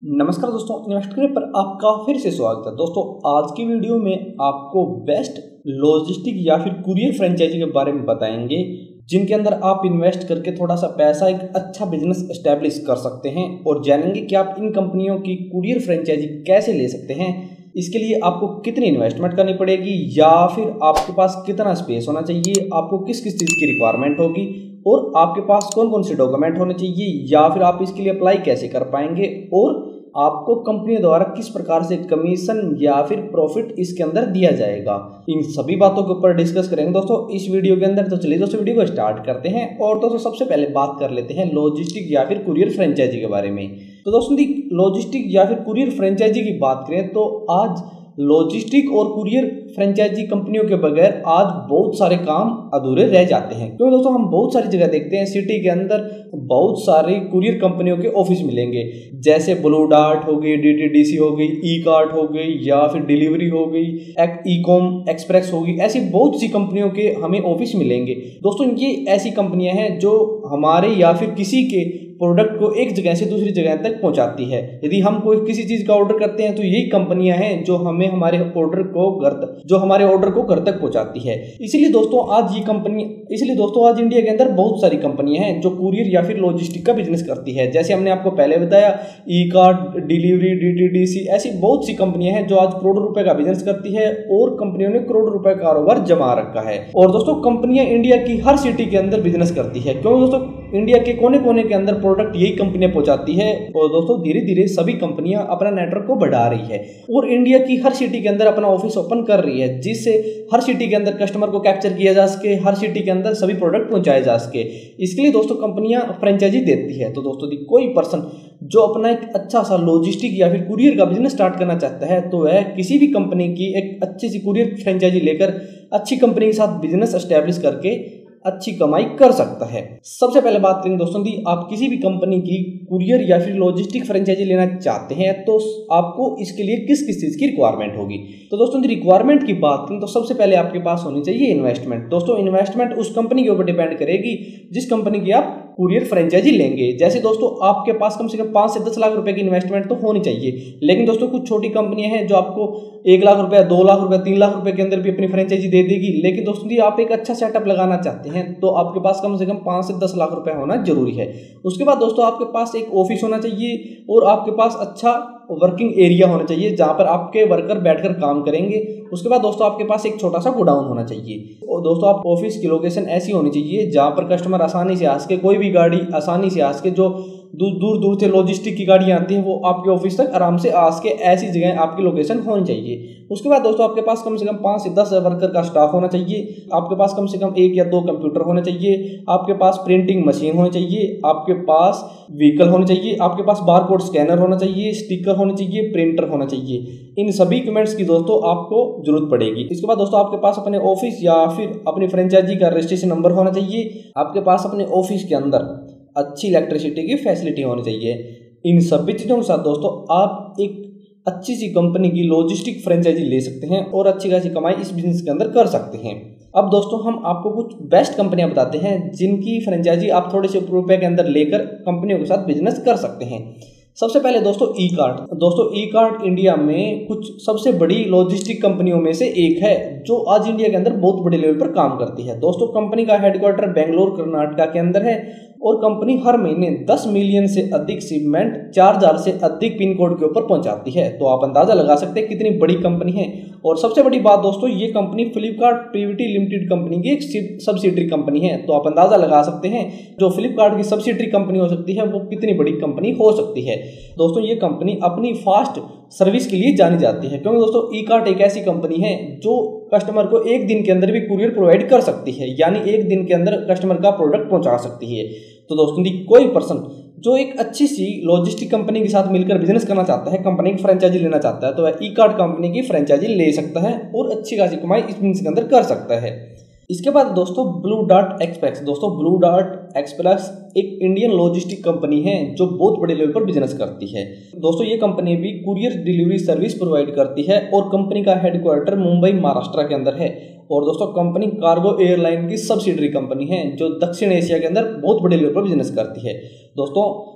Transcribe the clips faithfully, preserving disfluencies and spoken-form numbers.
नमस्कार दोस्तों, इन्वेस्ट करें पर आपका फिर से स्वागत है। दोस्तों आज की वीडियो में आपको बेस्ट लॉजिस्टिक या फिर कुरियर फ्रेंचाइजी के बारे में बताएंगे, जिनके अंदर आप इन्वेस्ट करके थोड़ा सा पैसा एक अच्छा बिजनेस एस्टेब्लिश कर सकते हैं और जानेंगे कि आप इन कंपनियों की कुरियर फ्रेंचाइजी कैसे ले सकते हैं। इसके लिए आपको कितनी इन्वेस्टमेंट करनी पड़ेगी या फिर आपके पास कितना स्पेस होना चाहिए, आपको किस किस चीज़ की रिक्वायरमेंट होगी और आपके पास कौन कौन से डॉक्यूमेंट होने चाहिए या फिर आप इसके लिए अप्लाई कैसे कर पाएंगे और आपको कंपनी द्वारा किस प्रकार से कमीशन या फिर प्रॉफिट इसके अंदर दिया जाएगा। इन सभी बातों के ऊपर डिस्कस करेंगे दोस्तों इस वीडियो के अंदर। तो चलिए दोस्तों वीडियो को स्टार्ट करते हैं और दोस्तों सबसे पहले बात कर लेते हैं लॉजिस्टिक या फिर कुरियर फ्रेंचाइजी के बारे में। तो दोस्तों दी लॉजिस्टिक या फिर कुरियर फ्रेंचाइजी की बात करें तो आज लॉजिस्टिक और कुरियर फ्रेंचाइजी कंपनियों के बगैर आज बहुत सारे काम अधूरे रह जाते हैं, क्योंकि दोस्तों हम बहुत सारी जगह देखते हैं सिटी के अंदर बहुत सारी कुरियर कंपनियों के ऑफिस मिलेंगे, जैसे ब्लू डार्ट हो गई, डीटीडीसी हो गई, ई कार्ट हो गई या फिर डिलीवरी हो गई, ई कॉम एक्सप्रेस होगी। ऐसी बहुत सी कंपनियों के हमें ऑफिस मिलेंगे। दोस्तों ये ऐसी कंपनियां हैं जो हमारे या फिर किसी के प्रोडक्ट को एक जगह से दूसरी जगह तक पहुंचाती है। यदि हम कोई किसी चीज का ऑर्डर करते हैं तो यही कंपनियां हैं जो हमें हमारे ऑर्डर को घर तक जो हमारे ऑर्डर को घर तक पहुंचाती है। इसीलिए दोस्तों आज ये कंपनी इसलिए दोस्तों आज इंडिया के अंदर बहुत सारी कंपनियां हैं जो कुरियर या फिर लॉजिस्टिक का बिजनेस करती है। जैसे हमने आपको पहले बताया ई कार्ट, डिलीवरी, डीटीडीसी, ऐसी बहुत सी कंपनियां हैं जो आज करोड़ों रुपए का बिजनेस करती है और कंपनियों ने करोड़ों रुपए का कारोबार जमा रखा है। और दोस्तों कंपनियां इंडिया की हर सिटी के अंदर बिजनेस करती है, क्योंकि दोस्तों इंडिया के कोने कोने के अंदर प्रोडक्ट यही कंपनियां पहुंचाती है। और दोस्तों धीरे धीरे सभी कंपनियां अपना नेटवर्क को बढ़ा रही है और इंडिया की हर सिटी के अंदर अपना ऑफिस ओपन कर रही है, जिससे हर सिटी के अंदर कस्टमर को कैप्चर किया जा सके, हर सिटी के अंदर सभी प्रोडक्ट पहुंचाए जा सके। इसके लिए दोस्तों कंपनियां फ्रेंचाइजी देती है। तो दोस्तों कोई पर्सन जो अपना एक अच्छा सा लॉजिस्टिक या फिर कुरियर का बिजनेस स्टार्ट करना चाहता है तो वह किसी भी कंपनी की एक अच्छी सी कुरियर फ्रेंचाइजी लेकर अच्छी कंपनी के साथ बिजनेस एस्टेब्लिश करके अच्छी कमाई कर सकता है। सबसे पहले बात करें दोस्तों दी आप किसी भी कंपनी की कुरियर या फिर लॉजिस्टिक फ्रेंचाइजी लेना चाहते हैं तो आपको इसके लिए किस किस चीज़ की रिक्वायरमेंट होगी। तो दोस्तों दी रिक्वायरमेंट की बात करें तो सबसे पहले आपके पास होनी चाहिए इन्वेस्टमेंट। दोस्तों इन्वेस्टमेंट उस कंपनी के ऊपर डिपेंड करेगी जिस कंपनी की आप कुरियर फ्रेंचाइजी लेंगे। जैसे दोस्तों आपके पास कम से कम पाँच से दस लाख रुपए की इन्वेस्टमेंट तो होनी चाहिए, लेकिन दोस्तों कुछ छोटी कंपनियां हैं जो आपको एक लाख रुपए, दो लाख रुपए, तीन लाख रुपए के अंदर भी अपनी फ्रेंचाइजी दे देगी। लेकिन दोस्तों यदि आप एक अच्छा सेटअप लगाना चाहते हैं तो आपके पास कम से कम पाँच से दस लाख रुपए होना जरूरी है। उसके बाद दोस्तों आपके पास एक ऑफिस होना चाहिए और आपके पास अच्छा वर्किंग एरिया होना चाहिए जहां पर आपके वर्कर बैठकर काम करेंगे। उसके बाद दोस्तों आपके पास एक छोटा सा गोडाउन होना चाहिए और दोस्तों आप ऑफिस की लोकेशन ऐसी होनी चाहिए जहां पर कस्टमर आसानी से आ सके, कोई भी गाड़ी आसानी से आ सके। जो दूर दूर दूर से लॉजिस्टिक की गाड़ियां आती हैं वो आपके ऑफिस तक आराम से आ सके, ऐसी जगह आपकी लोकेशन होनी चाहिए। उसके बाद दोस्तों आपके पास कम से कम पाँच से दस वर्कर का स्टाफ होना चाहिए। आपके पास कम से कम एक या दो कंप्यूटर होने चाहिए, आपके पास प्रिंटिंग मशीन होनी चाहिए, आपके पास व्हीकल होने चाहिए, आपके पास बारकोड स्कैनर होना चाहिए, स्टिकर होने चाहिए, प्रिंटर होना चाहिए। इन सभी इक्विपमेंट्स की दोस्तों आपको जरूरत पड़ेगी। इसके बाद दोस्तों आपके पास अपने ऑफिस या फिर अपनी फ्रेंचाइजी का रजिस्ट्रेशन नंबर होना चाहिए। आपके पास अपने ऑफिस के अंदर अच्छी इलेक्ट्रिसिटी की फैसिलिटी होनी चाहिए। इन सभी चीज़ों के साथ दोस्तों आप एक अच्छी सी कंपनी की लॉजिस्टिक फ्रेंचाइजी ले सकते हैं और अच्छी खासी कमाई इस बिजनेस के अंदर कर सकते हैं। अब दोस्तों हम आपको कुछ बेस्ट कंपनियां बताते हैं जिनकी फ्रेंचाइजी आप थोड़े से रुपए के अंदर लेकर कंपनियों के साथ बिजनेस कर सकते हैं। सबसे पहले दोस्तों ई कार्ट। दोस्तों ई कार्ट इंडिया में कुछ सबसे बड़ी लॉजिस्टिक कंपनियों में से एक है जो आज इंडिया के अंदर बहुत बड़े लेवल पर काम करती है। दोस्तों कंपनी का हेडक्वार्टर बेंगलोर कर्नाटका के अंदर है और कंपनी हर महीने दस मिलियन से अधिक शिपमेंट चार हजार से अधिक पिन कोड के ऊपर पहुंचाती है। तो आप अंदाजा लगा सकते हैं कितनी बड़ी कंपनी है। और सबसे बड़ी बात दोस्तों ये company Flipkart PVT limited company की एक सब्सिडरी कंपनी है। तो आप अंदाजा लगा सकते हैं जो फ्लिपकार्ट की सब्सिडरी कंपनी हो सकती है वो कितनी बड़ी कंपनी हो सकती है। दोस्तों ये कंपनी अपनी फास्ट सर्विस के लिए जानी जाती है, क्योंकि दोस्तों ई कार्ट एक ऐसी कंपनी है जो कस्टमर को एक दिन के अंदर भी कुरियर प्रोवाइड कर सकती है, यानी एक दिन के अंदर कस्टमर का प्रोडक्ट पहुंचा सकती है। तो दोस्तों कोई पर्सन जो एक अच्छी सी लॉजिस्टिक कंपनी के साथ मिलकर बिजनेस करना चाहता है, कंपनी की फ्रेंचाइजी लेना चाहता है, तो वह ई कार्ट कंपनी की फ्रेंचाइजी ले सकता है और अच्छी खासी कमाई इस बिजनेस के अंदर कर सकता है। इसके बाद दोस्तों ब्लू डार्ट एक्सप्रेस। दोस्तों ब्लू डार्ट एक्सप्रेस एक इंडियन लॉजिस्टिक कंपनी है जो बहुत बड़े लेवल पर बिजनेस करती है। दोस्तों ये कंपनी भी कुरियर डिलीवरी सर्विस प्रोवाइड करती है और कंपनी का हेडक्वार्टर मुंबई महाराष्ट्र के अंदर है। और दोस्तों कंपनी कार्गो एयरलाइन की सब्सिडरी कंपनी है जो दक्षिण एशिया के अंदर बहुत बड़े लेवल पर बिजनेस करती है। दोस्तों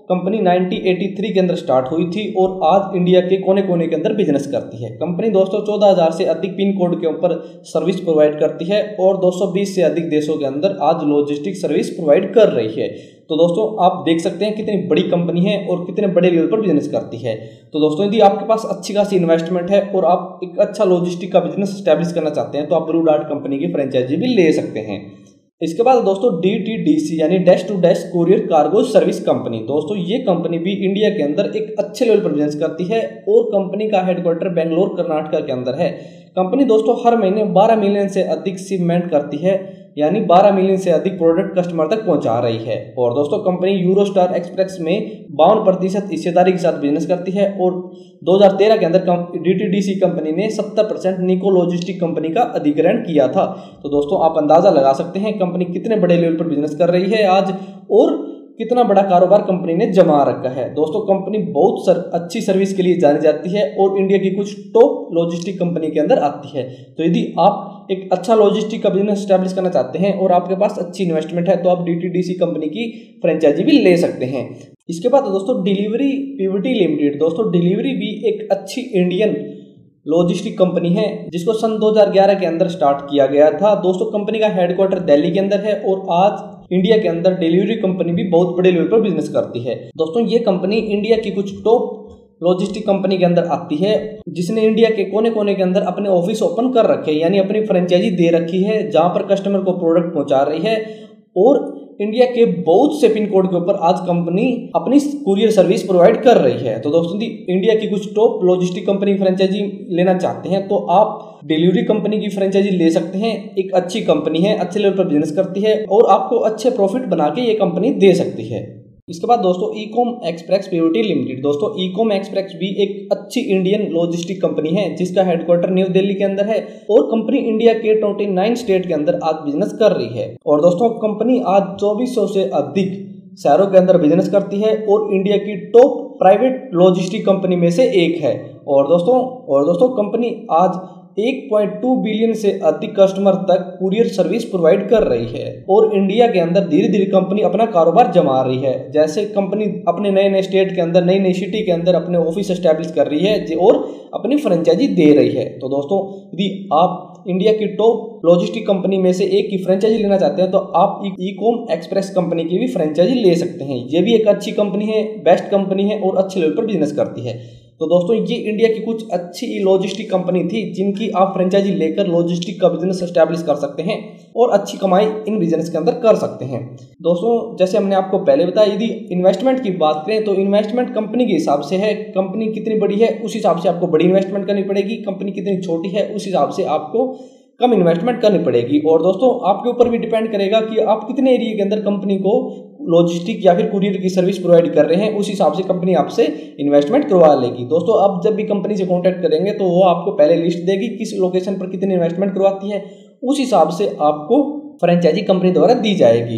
कंपनी उन्नीस सौ तिरासी के अंदर स्टार्ट हुई थी और आज इंडिया के कोने कोने के अंदर बिजनेस करती है। कंपनी दोस्तों चौदह हज़ार से अधिक पिन कोड के ऊपर सर्विस प्रोवाइड करती है और दो सौ बीस से अधिक देशों के अंदर आज लॉजिस्टिक सर्विस प्रोवाइड कर रही है। तो दोस्तों आप देख सकते हैं कितनी बड़ी कंपनी है और कितने बड़े लेवल पर बिजनेस करती है। तो दोस्तों यदि आपके पास अच्छी खासी इन्वेस्टमेंट है और आप एक अच्छा लॉजिस्टिक का बिजनेस स्टैब्लिश करना चाहते हैं तो आप ब्लू डार्ट कंपनी की फ्रेंचाइजी भी ले सकते हैं। इसके बाद दोस्तों डी टी डी सी यानी dash two dash courier cargo service company, दोस्तों ये कंपनी भी इंडिया के अंदर एक अच्छे लेवल पर बिजनेस करती है और कंपनी का हेडक्वार्टर बेंगलोर कर्नाटक के अंदर है। कंपनी दोस्तों हर महीने बारह मिलियन से अधिक शिपमेंट करती है, यानी बारह मिलियन से अधिक प्रोडक्ट कस्टमर तक पहुंचा रही है। और दोस्तों कंपनी यूरोस्टार एक्सप्रेस में बावन प्रतिशत हिस्सेदारी के साथ बिजनेस करती है और दो हज़ार तेरह के अंदर D T D C company ने सत्तर परसेंट निको लॉजिस्टिक कंपनी का अधिग्रहण किया था। तो दोस्तों आप अंदाजा लगा सकते हैं कंपनी कितने बड़े लेवल पर बिजनेस कर रही है आज और कितना बड़ा कारोबार कंपनी ने जमा रखा है। दोस्तों कंपनी बहुत सर, अच्छी सर्विस के लिए जानी जाती है और इंडिया की कुछ टॉप लॉजिस्टिक कंपनी के अंदर आती है। तो यदि आप एक अच्छा लॉजिस्टिक का बिजनेस स्टैब्लिश करना चाहते हैं और आपके पास अच्छी इन्वेस्टमेंट है तो आप D T D C company की फ्रेंचाइजी भी ले सकते हैं। इसके बाद दोस्तों डिलीवरी पीवीटी लिमिटेड, दोस्तों डिलीवरी भी एक अच्छी इंडियन लॉजिस्टिक कंपनी है जिसको सन दो हज़ार ग्यारह के अंदर स्टार्ट किया गया था। दोस्तों कंपनी का हेडक्वार्टर दिल्ली के अंदर है और आज इंडिया के अंदर डिलीवरी कंपनी भी बहुत बड़े लेवल पर बिजनेस करती है। दोस्तों ये कंपनी इंडिया की कुछ टॉप लॉजिस्टिक कंपनी के अंदर आती है जिसने इंडिया के कोने कोने के अंदर अपने ऑफिस ओपन कर रखे हैं, यानी अपनी फ्रेंचाइजी दे रखी है जहां पर कस्टमर को प्रोडक्ट पहुंचा रही है और इंडिया के बहुत से पिन कोड के ऊपर आज कंपनी अपनी कुरियर सर्विस प्रोवाइड कर रही है। तो दोस्तों इंडिया की कुछ टॉप लॉजिस्टिक कंपनी फ्रेंचाइजी लेना चाहते हैं तो आप डिलीवरी कंपनी की फ्रेंचाइजी ले सकते हैं। एक अच्छी कंपनी है, अच्छे लेवल पर बिजनेस करती है और आपको अच्छे प्रॉफिट बना के ये कंपनी दे सकती है। इसके बाद दोस्तों ईकॉम एक्सप्रेस पीवीटी लिमिटेड, दोस्तों ईकॉम एक्सप्रेस भी एक अच्छी इंडियन लॉजिस्टिक कंपनी है जिसका हेडक्वार्टर न्यू दिल्ली के अंदर है और कंपनी इंडिया के उनतीस स्टेट के अंदर आज बिजनेस कर रही है। और दोस्तों कंपनी आज चौबीस सौ से अधिक शहरों के अंदर बिजनेस करती है और इंडिया की टॉप प्राइवेट लॉजिस्टिक कंपनी में से एक है। और दोस्तों और दोस्तों कंपनी आज एक पॉइंट दो बिलियन से अधिक कस्टमर तक कुरियर सर्विस प्रोवाइड कर रही है और इंडिया के अंदर धीरे धीरे कंपनी अपना कारोबार जमा रही है। जैसे कंपनी अपने नए नए स्टेट के अंदर, नई नई सिटी के अंदर अपने ऑफिस एस्टैब्लिश कर रही है और अपनी फ्रेंचाइजी दे रही है। तो दोस्तों यदि आप इंडिया की टॉप लॉजिस्टिक कंपनी में से एक की फ्रेंचाइजी लेना चाहते हैं तो आप ईकॉम एक्सप्रेस कंपनी की भी फ्रेंचाइजी ले सकते हैं। ये भी एक अच्छी कंपनी है, बेस्ट कंपनी है और अच्छे लेवल पर बिजनेस करती है। तो दोस्तों ये इंडिया की कुछ अच्छी लॉजिस्टिक कंपनी थी जिनकी आप फ्रेंचाइजी लेकर लॉजिस्टिक का बिजनेस एस्टैब्लिश कर सकते हैं और अच्छी कमाई इन बिजनेस के अंदर कर सकते हैं। दोस्तों जैसे हमने आपको पहले बताया, यदि इन्वेस्टमेंट की बात करें तो इन्वेस्टमेंट कंपनी के हिसाब से है। कंपनी कितनी बड़ी है उस हिसाब से आपको बड़ी इन्वेस्टमेंट करनी पड़ेगी, कंपनी कितनी छोटी है उस हिसाब से आपको कम इन्वेस्टमेंट करनी पड़ेगी। और दोस्तों आपके ऊपर भी डिपेंड करेगा कि आप कितने एरिया के अंदर कंपनी को लॉजिस्टिक या फिर कुरियर की सर्विस प्रोवाइड कर रहे हैं, उस हिसाब से कंपनी आपसे इन्वेस्टमेंट करवा लेगी। दोस्तों अब जब भी कंपनी से कांटेक्ट करेंगे तो वो आपको पहले लिस्ट देगी किस लोकेशन पर कितनी इन्वेस्टमेंट करवाती है, उस हिसाब से आपको फ्रेंचाइजी कंपनी द्वारा दी जाएगी।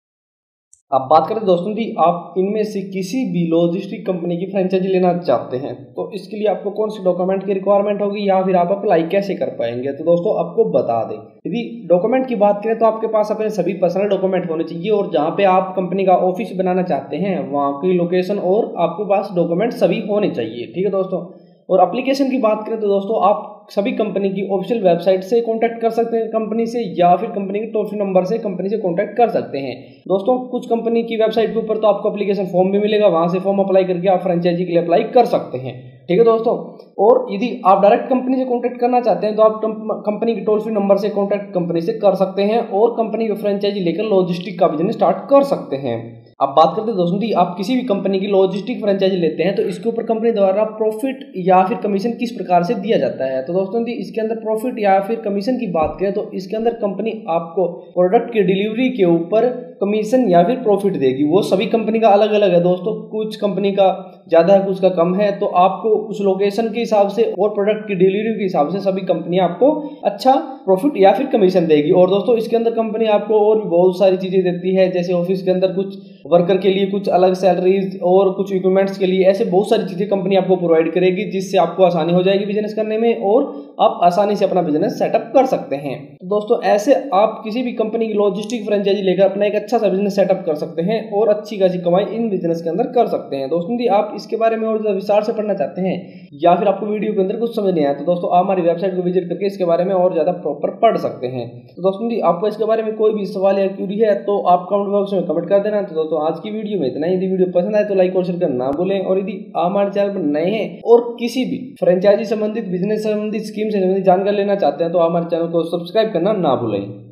अब बात करें दोस्तों कि आप इनमें से किसी भी लॉजिस्टिक कंपनी की फ्रेंचाइजी लेना चाहते हैं तो इसके लिए आपको कौन सी डॉक्यूमेंट की रिक्वायरमेंट होगी या फिर आप अप्लाई कैसे कर पाएंगे। तो दोस्तों आपको बता दें, यदि डॉक्यूमेंट की बात करें तो आपके पास अपने सभी पर्सनल डॉक्यूमेंट होने चाहिए और जहां पे आप कंपनी का ऑफिस बनाना चाहते हैं वहां की लोकेशन और आपके पास डॉक्यूमेंट सभी होने चाहिए। ठीक है दोस्तों। और एप्लीकेशन की बात करें तो दोस्तों आप सभी कंपनी की ऑफिशियल वेबसाइट से कांटेक्ट कर सकते हैं कंपनी से, या फिर कंपनी के टोल फ्री नंबर से कंपनी से कांटेक्ट कर सकते हैं। दोस्तों कुछ कंपनी की वेबसाइट के ऊपर तो आपको एप्लीकेशन फॉर्म भी मिलेगा, वहां से फॉर्म अप्लाई करके आप फ्रेंचाइजी के लिए अप्लाई कर सकते हैं। ठीक है दोस्तों। और यदि आप डायरेक्ट कंपनी से कांटेक्ट करना चाहते हैं तो आप कंपनी के टोल फ्री नंबर से कांटेक्ट कंपनी से कर सकते हैं और कंपनी की फ्रेंचाइजी लेकर लॉजिस्टिक का बिजनेस स्टार्ट कर सकते हैं। अब बात करते हैं दोस्तों कि आप किसी भी कंपनी की लॉजिस्टिक फ्रेंचाइजी लेते हैं तो इसके ऊपर कंपनी द्वारा प्रॉफिट या फिर कमीशन किस प्रकार से दिया जाता है। तो दोस्तों कि इसके अंदर प्रॉफिट या फिर कमीशन की बात करें तो इसके अंदर कंपनी आपको प्रोडक्ट की डिलीवरी के ऊपर कमीशन या फिर प्रॉफिट देगी। वो सभी कंपनी का अलग अलग है दोस्तों, कुछ कंपनी का ज़्यादा है कुछ का कम है, तो आपको उस लोकेशन के हिसाब से और प्रोडक्ट की डिलीवरी के हिसाब से सभी कंपनी आपको अच्छा प्रॉफिट या फिर कमीशन देगी। और दोस्तों इसके अंदर कंपनी आपको और भी बहुत सारी चीज़ें देती है, जैसे ऑफिस के अंदर कुछ वर्कर के लिए कुछ अलग सैलरीज और कुछ इक्विपमेंट्स के लिए, ऐसे बहुत सारी चीज़ें कंपनी आपको प्रोवाइड करेगी जिससे आपको आसानी हो जाएगी बिजनेस करने में और आप आसानी से अपना बिजनेस सेटअप कर सकते हैं। तो दोस्तों ऐसे आप किसी भी कंपनी की लॉजिस्टिक फ्रेंचाइजी लेकर अपना एक अच्छा सा बिजनेस सेटअप कर सकते हैं और अच्छी खासी कमाई इन बिजनेस के अंदर कर सकते हैं। दोस्तों यदि आप इसके बारे में और ज्यादा विस्तार से पढ़ना चाहते हैं या फिर आपको वीडियो के अंदर कुछ समझ नहीं आया तो दोस्तों आप हमारी वेबसाइट को विजिट करके इसके बारे में और ज्यादा प्रॉपर पढ़ सकते हैं। तो दोस्तों यदि आपको इसके बारे में कोई भी सवाल या क्यूरी है तो आप कमेंट बॉक्स में कमेंट कर देना। तो दोस्तों आज की वीडियो में इतना ही। यदि वीडियो पसंद आए तो लाइक और शेयर करना ना भूलें, और यदि आप हमारे चैनल पर नए हैं और किसी भी फ्रेंचाइजी संबंधित, बिजनेस संबंधित, स्कीम से संबंधित जानकारी लेना चाहते हैं तो आप हमारे चैनल को सब्सक्राइब करना ना भूलें।